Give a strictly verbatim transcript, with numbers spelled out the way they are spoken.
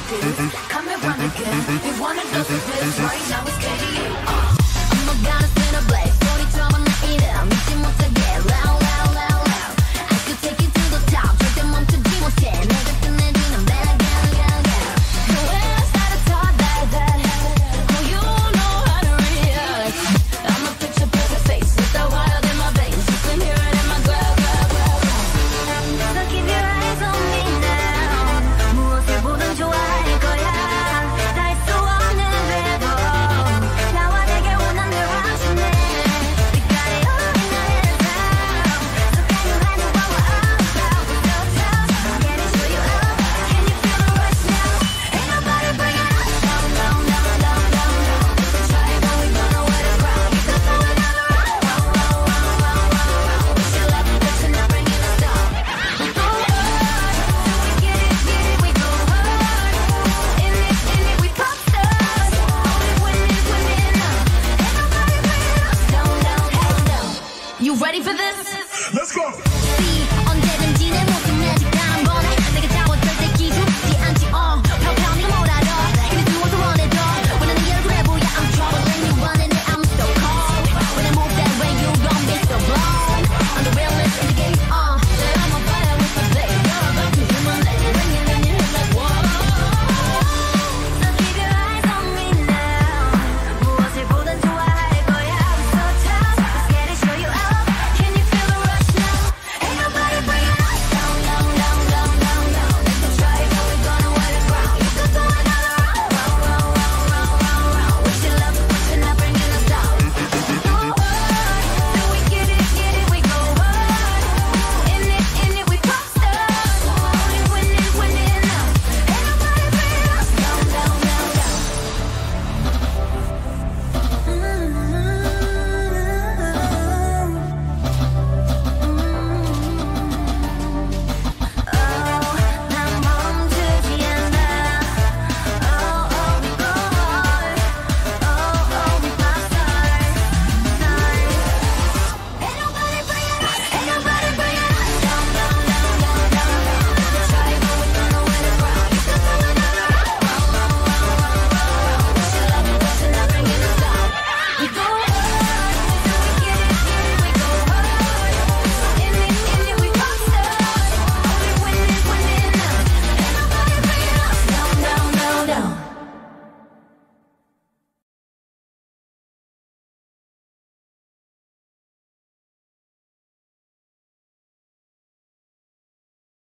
this. Come and run again. We wanna go through this right now. It's K D U. Uh. I'm a gotta spin a blade. Sorry, trouble, not eat it. I'm missing what to get. Loud, loud, loud, loud. I could take you to the top. Take them on to D one ten. 내가 끝내주는 bang, gang, gang, gang. The way I started talk that, that. Oh, you know how to react. I'm a picture perfect face with the wild in my veins. You can hear it in my growl, growl, growl. So keep your eyes on me now. 무엇을 보든 좋아할 거야. 다 할 수 없는 래퍼. 나와 되게 원하는 하시네. We got it all in our hands now. So can you handle what we're all about? So tough, can I show you up? Can you feel the rush now? Ain't nobody bringing us down, down, down, down, down, down. Try it, but we don't know where to ground. You can throw it down the road. Round, round, round, round, round, round. We should love it, but you're not bringing us down. We go hard, till we get it, get it. We go hard, in it, in it. We Popstars, only winning, winning. Ain't nobody bringing us down, down, down, down. You ready for this? Let's go. See, undead and